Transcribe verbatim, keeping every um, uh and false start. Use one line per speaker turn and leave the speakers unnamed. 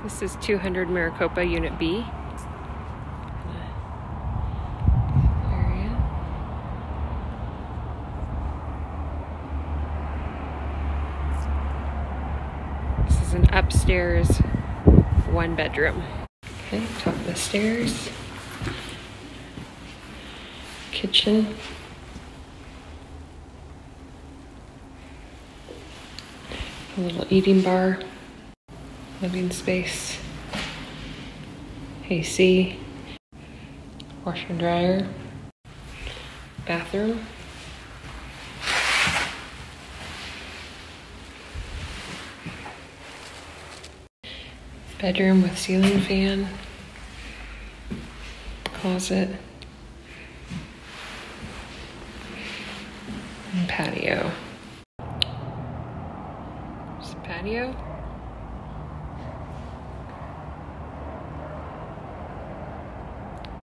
This is two hundred Maricopa Unit B. Area. This is an upstairs one bedroom. Okay, top of the stairs. Kitchen. A little eating bar. Living space. A C. Washer and dryer. Bathroom. Bedroom with ceiling fan. Closet. And patio. There's a patio.